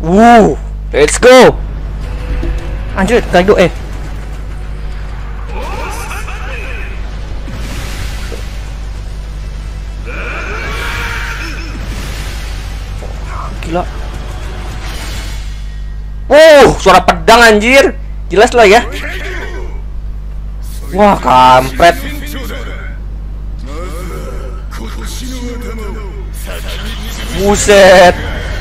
Let's go. Anjir, Kaido gila. Suara pedang anjir. Jelas lah ya. Wah, kampret. Buset.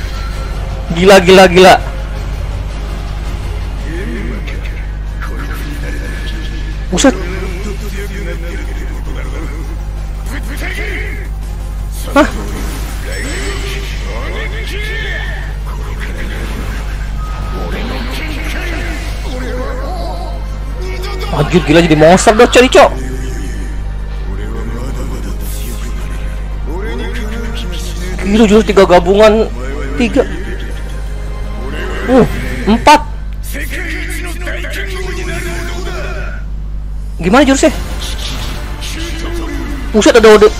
Gila. Buset. Hah? Anjir, gila, jadi monster dah cari cok. Gila, jurus 3 gabungan 3. 4. Gimana jurusnya? Buset, ada ode.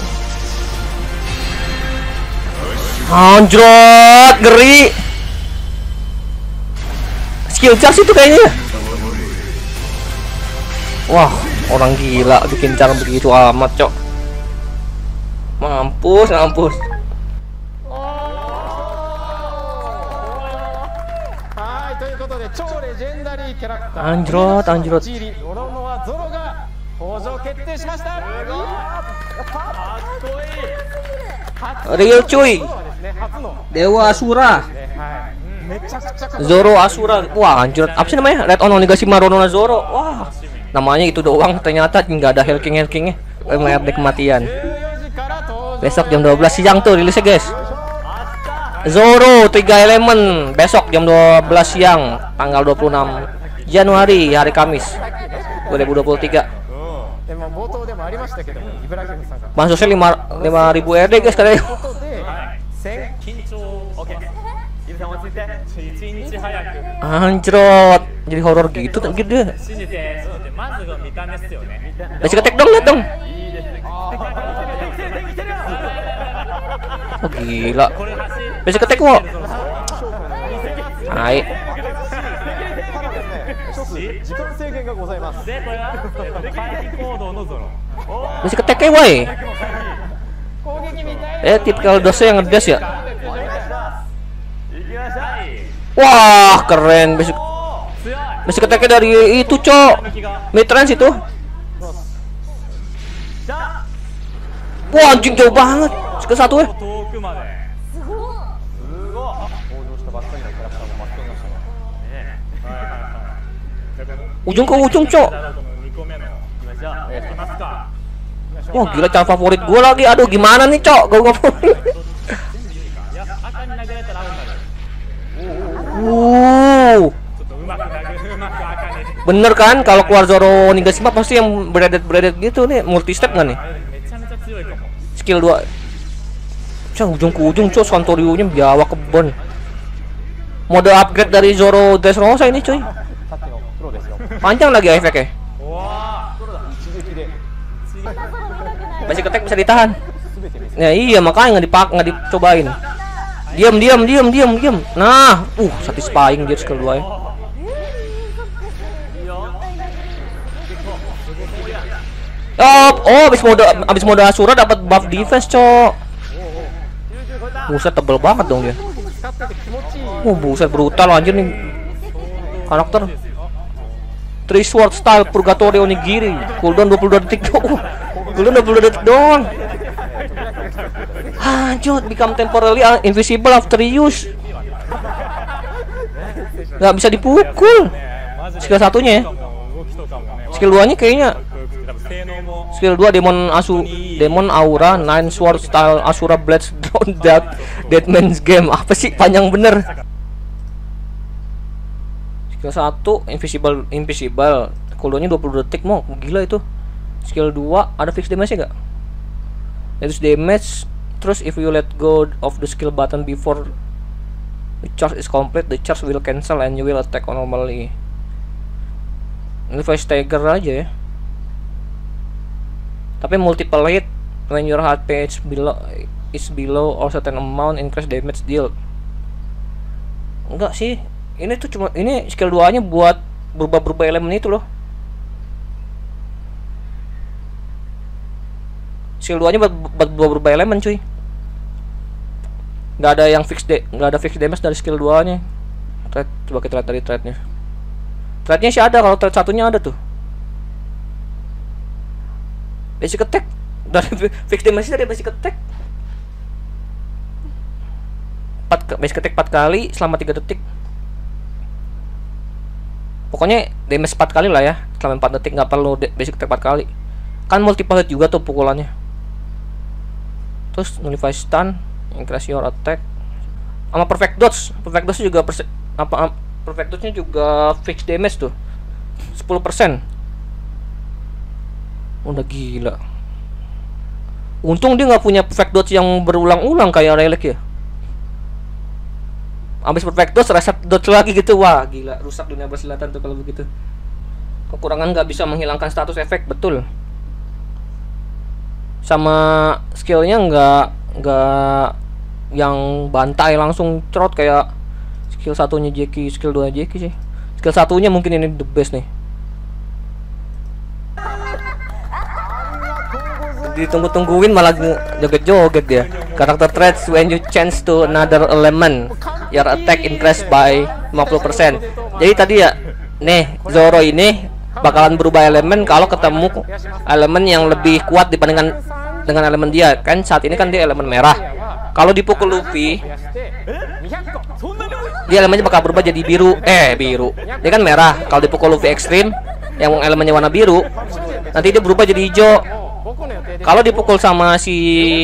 Anjrot, ngeri. Skill charge itu kayaknya. Wah, orang gila bikin cara begitu amat, cok. Mampus. Anjrot. Real cuy. Dewa Asura. Zoro Asura. Wah, anjrot. Apa sih namanya? Red on Onigashima Ronona Zoro. Wah. Namanya itu doang, ternyata nggak ada Hellking-nya. Update kematian. Besok jam 12 siang tuh rilisnya, guys. Zoro 3 elemen besok jam 12 siang tanggal 26 Januari, hari Kamis 2023. Maksudnya 5.000 RD, guys, katanya. Anjrot, jadi horor gitu kan gitu. Basic attack dong, lihat dong. Oh gila. Basic attack kok. Hai. Basic attack woy. Tipikal dosnya yang ngedas ya. Wah, keren. Basic attack-nya dari itu, cok. Midrange itu. Wah, anjing jauh banget. Skill 1 ya. Ujung ke ujung, cok. Wah, gila, cara favorit gue lagi. Aduh, gimana nih, cok? Gue ngomong. Bener kan, kalau keluar Zoro Onigashima pasti yang beredet gitu nih, multi step nggak nih? Skill 2. Cang, ujung ke ujung, cok. Santorio-nya biawa kebon. Mode upgrade dari Zoro Dressrosa ini, cuy. Panjang lagi efeknya. Basic attack bisa ditahan. Ya iya, makanya nggak dicobain. Diam. Nah, satisfying dia skill 2 ya. Abis mode Asura dapat buff defense, cok. Buset, tebel banget dong dia. Buset, brutal anjir nih karakter. 3 sword style Purgatory Onigiri. Cooldown 22 detik doang. Anjir, become temporarily invisible after use. Gak bisa dipukul. Skill 1-nya ya. Skill 2-nya kayaknya. Skill 2 Demon Aura 9 Sword Style Asura Blades Drawn Dead Man's Game. Apa sih, panjang bener. Skill 1 Invisible. Cooldownnya 20 detik, mau gila itu. Skill 2 ada fixed damage-nya gak? Reduce damage. Terus if you let go of the skill button before the charge is complete, the charge will cancel and you will attack normally. Ini voice stagger aja ya. Tapi multiple hit when your HP is below or certain amount increase damage deal. Enggak sih. Ini tuh cuma ini skill 2-nya buat berubah-berubah elemen itu loh. Skill 2-nya buat berubah elemen cuy. Nggak ada yang nggak ada fix damage dari skill 2-nya. Coba kita lihat dari thread-nya. Thread-nya sih ada, kalau thread satunya ada tuh. Basic attack dari fix damage dari basic attack. Basic attack 4 kali selama 3 detik. Pokoknya damage 4 kali lah ya selama 4 detik, nggak perlu basic attack 4 kali. Kan multiple hit juga tuh pukulannya. Terus nullify stun, increase your attack. Sama perfect dodge. Perfect dodge juga perfect dodge-nya juga fix damage tuh. 10%. Udah gila. Untung dia nggak punya perfect dodge yang berulang-ulang kayak Relic ya. Abis perfect dodge, reset dodge lagi gitu. Wah gila, rusak dunia persilatan tuh kalau begitu. Kekurangan nggak bisa menghilangkan status efek, betul. Sama skillnya nggak yang bantai langsung cerot kayak skill satunya Jackie, skill 2 Jackie sih. Skill satunya mungkin ini the best nih. Ditunggu-tungguin malah joget-joget dia. Karakter traits when you change to another element, your attack increase by 50%. Jadi tadi ya, nih Zoro ini bakalan berubah elemen kalau ketemu elemen yang lebih kuat dibandingkan dengan elemen dia. Kan saat ini kan dia elemen merah. Kalau dipukul Luffy, dia elemennya bakal berubah jadi biru. Biru. Dia kan merah. Kalau dipukul Luffy ekstrim yang elemennya warna biru, nanti dia berubah jadi hijau. Kalau dipukul sama si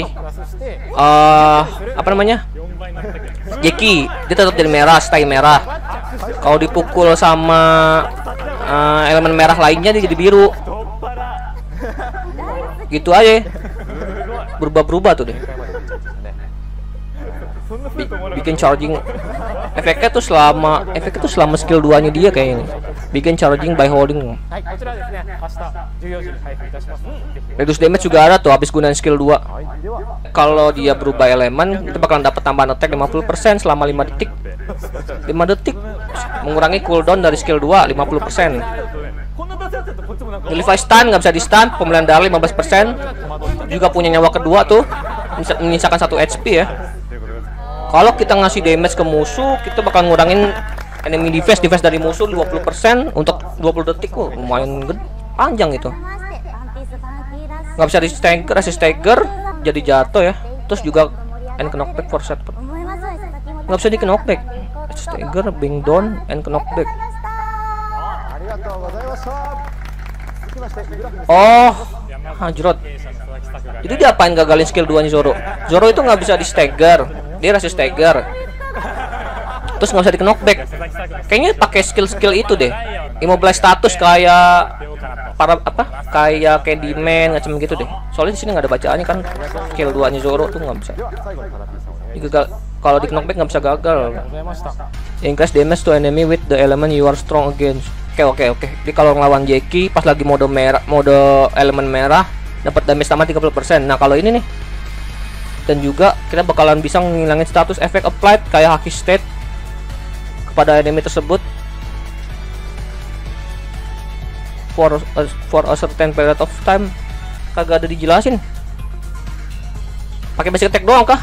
apa namanya, Jackie, dia tetap jadi merah, stay merah. Kalau dipukul sama elemen merah lainnya dia jadi biru. Gitu aja. Berubah-berubah tuh deh. Bikin charging efeknya tuh selama skill 2-nya dia kayaknya. Bikin charging by holding. Reduce damage juga ada tuh habis gunain skill 2. Kalau dia berubah elemen, kita bakalan dapat tambahan attack 50% selama 5 detik. 5 detik mengurangi cooldown dari skill 2 50%. Nullify stun, nggak bisa di stun. Pemulihan darah 15%. Juga punya nyawa kedua tuh, menyisakan 1 HP ya. Kalau kita ngasih damage ke musuh, kita bakal ngurangin enemy defense dari musuh 20% untuk 20 detik. Lumayan panjang itu. Nggak bisa di stagger, stagger jadi jatuh ya. Terus juga and knockback for set. Nggak bisa di knockback. Stagger, bring down, and knockback. Oh, hajrot. Itu dia apain gagalin skill 2-nya Zoro? Zoro itu nggak bisa di stagger. Dia rasa stagger. Terus nggak bisa di knockback. Kayaknya pakai skill itu deh. Immobilize status kayak kayak Candyman macam gitu deh. Soalnya di sini nggak ada bacaannya kan. Skill 2-nya Zoro tuh nggak bisa. Kalau di knockback nggak bisa gagal. Increase damage to enemy with the element you are strong against. Oke. Jadi kalau ngelawan Jackie pas lagi mode elemen merah dapat damage tambah 30%. Nah, kalau ini nih. Dan juga kita bakalan bisa ngilangin status efek applied kayak Haki State kepada enemy tersebut for a certain period of time. Kagak ada dijelasin. Pakai basic attack doang kah?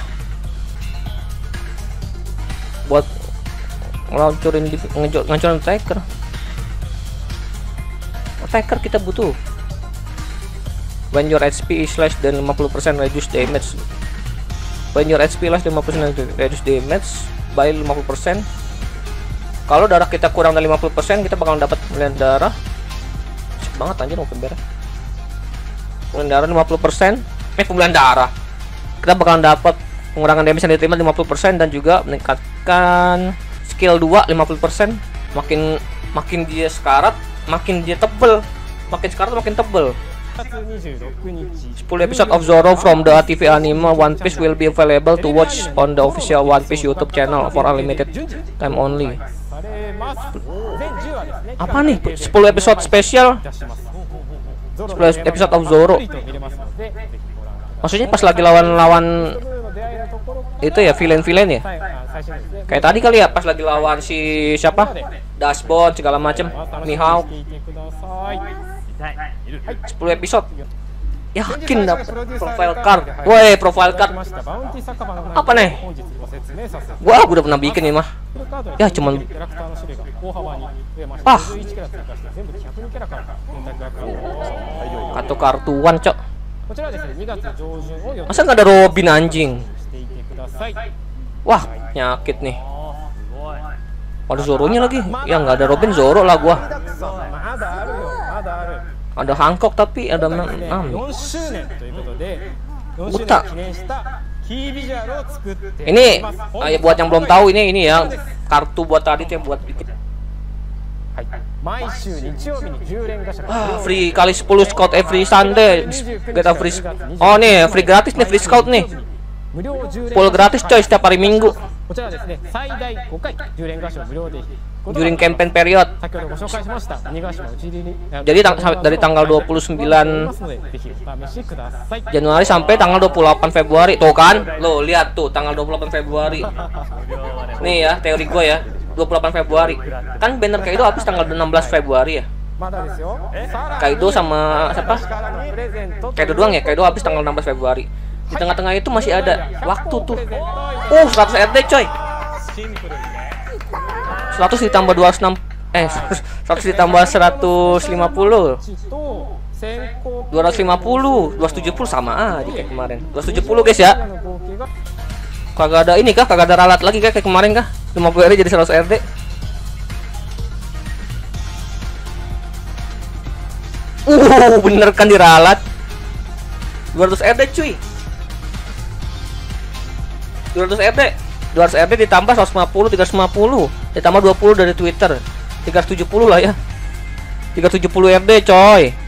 Buat ngeluncurin attacker kita butuh. When your HP is less than 50% reduce damage. When your HP less than 50% reduce damage by 50%. Kalau darah kita kurang dari 50%, kita bakal dapat pemulihan darah. Asik banget anjir open bear. Pemulihan darah 50%. Pemulihan darah. Kita bakal dapat pengurangan damage yang diterima 50% dan juga meningkatkan skill 2 50%. Makin dia sekarat, makin dia tebel. Makin sekarat makin tebel. 10 episode of Zoro from the TV anime One Piece will be available to watch on the official One Piece YouTube channel for unlimited time only. Apa nih? 10 episode spesial. 10 episode of Zoro. Maksudnya pas lagi lawan itu ya villain-villain ya. Kayak tadi kali ya pas lagi lawan si siapa? Dashbone segala macem. Mihawk. 10 episode. Yakin dapet profile card. Woi, profile card. Apa nih? Gua udah pernah bikin nih mah. Ya cuman kartu kartuan cok. Masa nggak ada Robin anjing? Wah nyakit nih. Ada Zoro-nya lagi. Ya nggak ada Robin, Zoro lah gua. Ada Hancock tapi ada Uta. Ini buat yang belum tahu ini ya kartu buat tadi tuh yang buat bikin. Free kali 10 scout every Sunday. Get a free. Oh nih free gratis nih, free scout nih. Full gratis coy setiap hari Minggu. During campaign period. Jadi dari tanggal 29 Januari sampai tanggal 28 Februari. Tuh kan? Lo lihat tuh tanggal 28 Februari. Nih ya teori gue ya. 28 Februari. Kan banner Kaido habis tanggal 16 Februari ya. Kaido sama siapa? Kaido doang ya. Kaido habis tanggal 16 Februari. Di tengah-tengah itu masih ada waktu tuh. 100 RD coy. 100 ditambah 206 100 ditambah 150 250 270 sama aja kayak kemarin. 270 guys ya. Kagak ada ini kah? Kagak ada ralat lagi kayak kemarin kah? 50 RD jadi 100 RD. Bener kan diralat. 200 RD cuy. 200 RD. 200 RD ditambah 150 350 ditambah 20 dari Twitter 370 lah ya. 370 RD coy.